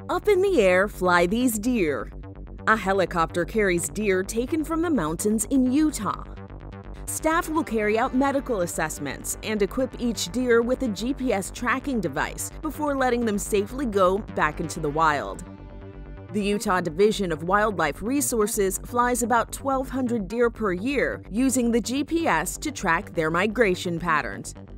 Up in the air fly these deer. A helicopter carries deer taken from the mountains in Utah. Staff will carry out medical assessments and equip each deer with a GPS tracking device before letting them safely go back into the wild. The Utah Division of Wildlife Resources flies about 1,200 deer per year using the GPS to track their migration patterns.